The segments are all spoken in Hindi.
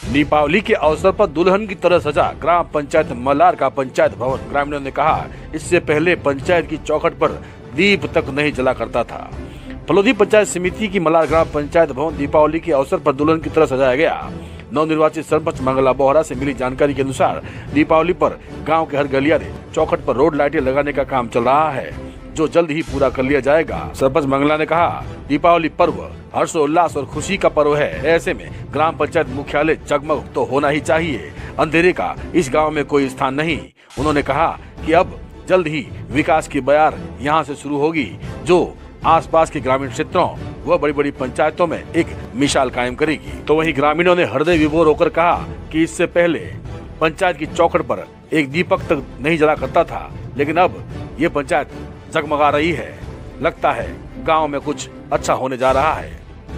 दीपावली के अवसर पर दुल्हन की तरह सजा ग्राम पंचायत मल्हार का पंचायत भवन। ग्रामीणों ने कहा, इससे पहले पंचायत की चौखट पर दीप तक नहीं जला करता था। फलोदी पंचायत समिति की मल्हार ग्राम पंचायत भवन दीपावली के अवसर पर दुल्हन की तरह सजाया गया। नवनिर्वाचित सरपंच मंगला बोहरा से मिली जानकारी के अनुसार दीपावली पर गाँव के हर गलियारे चौखट पर रोड लाइटें लगाने का काम चल रहा है, जो जल्द ही पूरा कर लिया जाएगा। सरपंच मंगला ने कहा, दीपावली पर्व हर्षोल्लास और खुशी का पर्व है। ऐसे में ग्राम पंचायत मुख्यालय जगमग तो होना ही चाहिए। अंधेरे का इस गांव में कोई स्थान नहीं। उन्होंने कहा कि अब जल्द ही विकास की बयार यहां से शुरू होगी, जो आसपास के ग्रामीण क्षेत्रों व बड़ी बड़ी पंचायतों में एक मिसाल कायम करेगी। तो वहीं ग्रामीणों ने हृदय विभोर होकर कहा कि इससे पहले पंचायत की चौखट पर एक दीपक तक नहीं जला करता था, लेकिन अब ये पंचायत जगमगा रही है। लगता है गांव में कुछ अच्छा होने जा रहा है।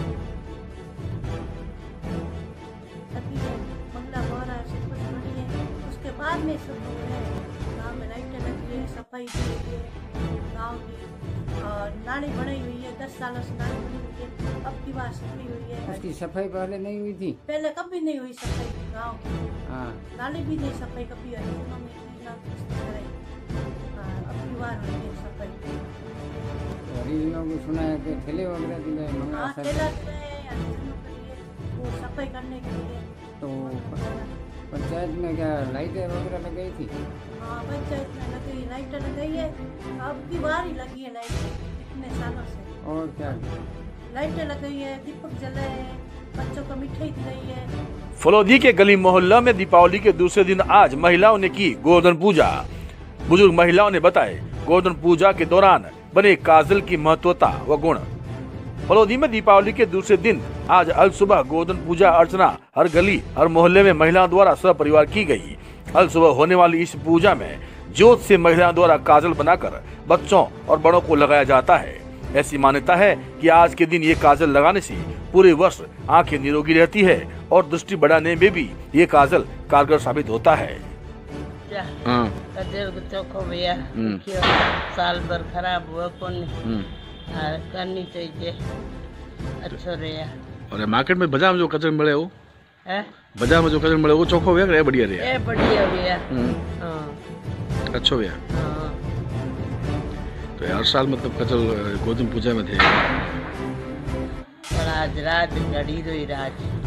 उसके बाद में सब गांव में लाइटें लगी है, सफाई की है गांव की, और नाली बनी हुई है। 10 सालों से नाली बनी हुई है, अब की बात सफाई हुई है। उसकी सफाई पहले नहीं हुई थी, पहले कभी नहीं हुई सफाई गांव की। नाली भी नहीं सफाई कभी हुई, उन्होंने अब की बार हुई है सफाई। को सुना है कि ठेले वगैरह वो सफाई करने के लिए। तो पंचायत में क्या लाइटें वगैरह लगाई थी? हाँ, पंचायत में लगी, लाइटें लगाई है। अब की बार ही लगी है लाइटें, इतने सालों से। और क्या लाइटें लगाई है, दीपक जलाए हैं, बच्चों को मिठाई खिलाई है। फलोदी के गली मोहल्ला में दीपावली के दूसरे दिन आज महिलाओं ने की गोवर्धन पूजा। बुजुर्ग महिलाओं ने बताए, गोवर्धन पूजा के दौरान बने काजल की महत्वता व गुण। फलोदी में दीपावली के दूसरे दिन आज अल सुबह गोवर्धन पूजा अर्चना हर गली हर मोहल्ले में महिलाओं द्वारा सपरिवार की गई। अल सुबह होने वाली इस पूजा में जोत से महिलाओं द्वारा काजल बनाकर बच्चों और बड़ों को लगाया जाता है। ऐसी मान्यता है कि आज के दिन ये काजल लगाने से पूरे वर्ष आंखें निरोगी रहती है और दृष्टि बढ़ाने में भी ये काजल कारगर साबित होता है। चोखो भैया साल भर खराब हुआ कौन करनी चाहिए, अच्छा रहा। और मार्केट में बाजार में जो कचरे मिले वो बाजार में जो कचरे मिले वो चोखो भैया बढ़िया रहा, बढ़िया भैया, अच्छा भैया। तो हर साल मतलब कचल गोवर्धन पूजा में थे, आज रात घड़ी रही रात